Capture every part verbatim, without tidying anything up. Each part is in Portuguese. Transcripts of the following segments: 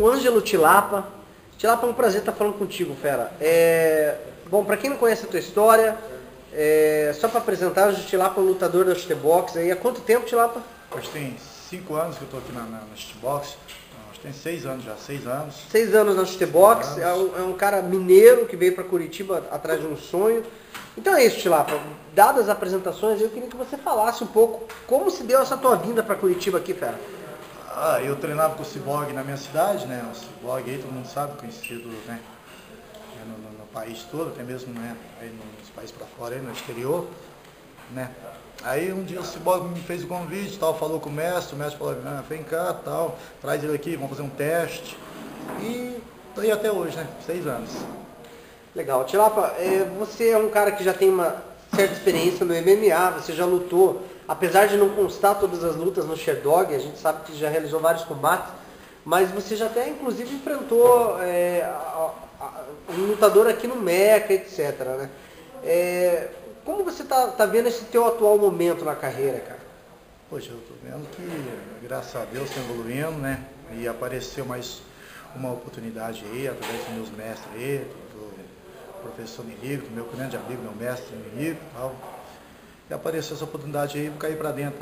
o Ângelo Tilapa. Tilapa, é um prazer estar falando contigo, fera. É... Bom, para quem não conhece a tua história, é... só para apresentar, o Tilapa é um lutador da chutebox. Aí, há quanto tempo, Tilapa? Acho que tem cinco anos que eu estou aqui na, na, na chutebox. Acho que tem seis anos já, seis anos. Seis anos na chutebox. É um, é um cara mineiro que veio para Curitiba atrás de um sonho. Então é isso, Tilapa. Dadas as apresentações, eu queria que você falasse um pouco como se deu essa tua vinda para Curitiba aqui, fera. Ah, eu treinava com o Cyborg na minha cidade, né? O Cyborg aí todo mundo sabe, conhecido, né? No, no, no país todo, até mesmo, né? Aí nos países para fora, aí no exterior, né? Aí um dia o Cyborg me fez o convite, tal, falou com o mestre, o mestre falou, ah, vem cá, tal, traz ele aqui, vamos fazer um teste. E tô aí até hoje, né? Seis anos. Legal. Tilapa, é, você é um cara que já tem uma certa experiência no M M A, você já lutou, apesar de não constar todas as lutas no Sherdog, a gente sabe que já realizou vários combates, mas você já até inclusive enfrentou é, a, a, um lutador aqui no Meca, etcétera, né? É, como você tá, tá vendo esse teu atual momento na carreira, cara? Poxa, eu tô vendo que, graças a Deus, tá evoluindo, né? E apareceu mais uma oportunidade aí, através dos meus mestres aí, professor Mirico, meu grande amigo, meu mestre Mirico e tal. E apareceu essa oportunidade aí, vou cair pra dentro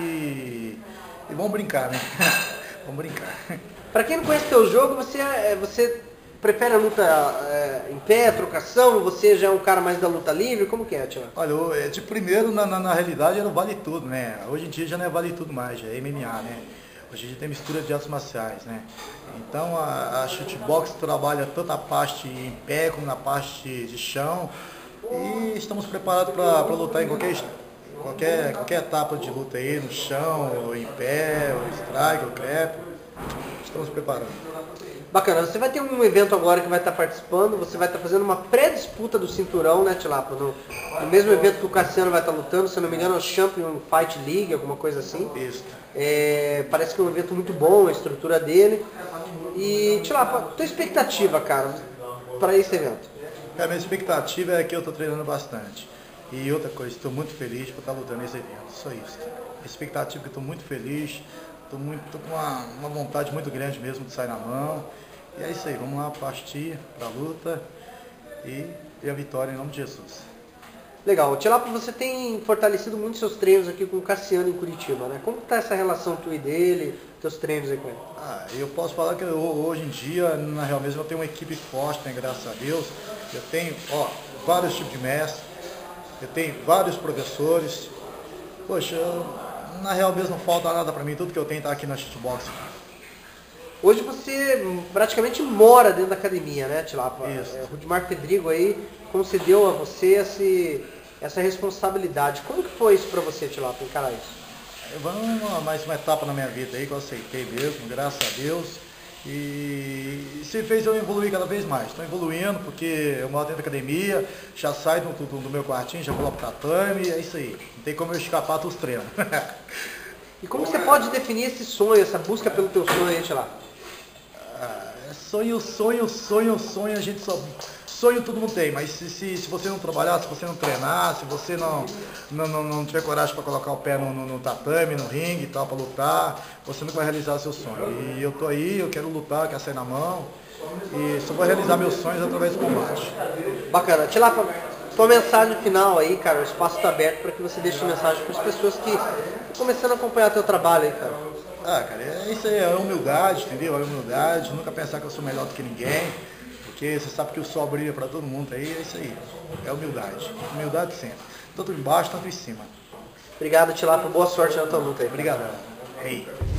aí e vamos brincar, né? Vamos brincar. Pra quem não conhece teu jogo, você, você prefere a luta é, em pé, trocação? Você já é um cara mais da luta livre? Como que é, Tio? Olha, de primeiro, na, na, na realidade, era o vale tudo, né? Hoje em dia já não é vale tudo mais, já é M M A, né? Hoje a gente tem mistura de artes marciais, né? Então a, a chutebox trabalha tanto a parte em pé como na parte de chão e estamos preparados para lutar em qualquer, qualquer, qualquer etapa de luta aí, no chão, ou em pé, ou strike, ou crepe. Estamos preparando. Bacana, você vai ter um evento agora que vai estar participando, você vai estar fazendo uma pré-disputa do cinturão, né, Tilapa? No, no mesmo evento que o Cassiano vai estar lutando, se não me engano, é o Champion Fight League, alguma coisa assim. Isso. É, parece que é um evento muito bom, a estrutura dele. E, Tilapa, tua expectativa, cara, para esse evento? A minha expectativa é que eu estou treinando bastante. E outra coisa, estou muito feliz por estar lutando nesse evento, só isso. A expectativa é que eu estou muito feliz, estou muito, tô com uma, uma vontade muito grande mesmo de sair na mão. E é isso aí, vamos lá partir para a luta e ter a vitória em nome de Jesus. Legal. Tilapa, você tem fortalecido muito seus treinos aqui com o Cassiano em Curitiba, né? Como está essa relação tua e dele, teus treinos aí com ele? Ah, eu posso falar que eu, hoje em dia, na real mesmo, eu tenho uma equipe forte, né, graças a Deus. Eu tenho, ó, vários tipos de mestres, eu tenho vários professores. Poxa, eu, na real mesmo não falta nada para mim, tudo que eu tenho está aqui na chutebox. Hoje você praticamente mora dentro da academia, né, Tilapa? Isso. É, o Rudimar Pedrigo aí concedeu a você esse, essa responsabilidade. Como que foi isso para você, Tilapa, encarar isso? Vamos mais uma etapa na minha vida aí que eu aceitei mesmo, graças a Deus. E se fez eu evoluir cada vez mais. Estou evoluindo porque eu moro dentro da academia, já saio do, do, do meu quartinho, já vou lá pro tatame, é isso aí. Não tem como eu escapar dos treinos. E como você pode definir esse sonho, essa busca pelo teu sonho aí, Tilapa? Ah, sonho, sonho, sonho, sonho, a gente só... Sonho todo mundo tem, mas se, se, se você não trabalhar, se você não treinar, se você não, não, não, não tiver coragem para colocar o pé no, no, no tatame, no ringue e tal, para lutar, você nunca vai realizar o seu sonho. E eu tô aí, eu quero lutar, quero sair na mão, e só vou realizar meus sonhos através do combate. Bacana. Tilapa, tua mensagem final aí, cara, o espaço está aberto para que você deixe uma mensagem para as pessoas que estão começando a acompanhar teu trabalho aí, cara. Ah, cara, é isso aí, é humildade, entendeu? É humildade, nunca pensar que eu sou melhor do que ninguém. Porque você sabe que o sol brilha para todo mundo aí, é isso aí. É humildade. Humildade sempre. Tanto embaixo, tanto em cima. Obrigado, Tilapa. Boa sorte na tua luta aí. Obrigado. Ei.